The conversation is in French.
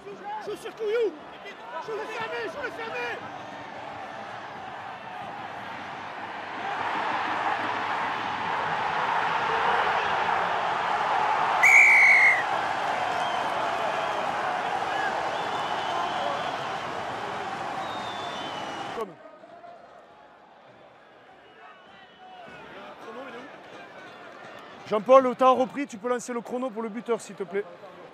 Joue sur Couillou. Joue le fermé, joue le fermé. Jean-Paul, le temps repris, tu peux lancer le chrono pour le buteur s'il te plaît.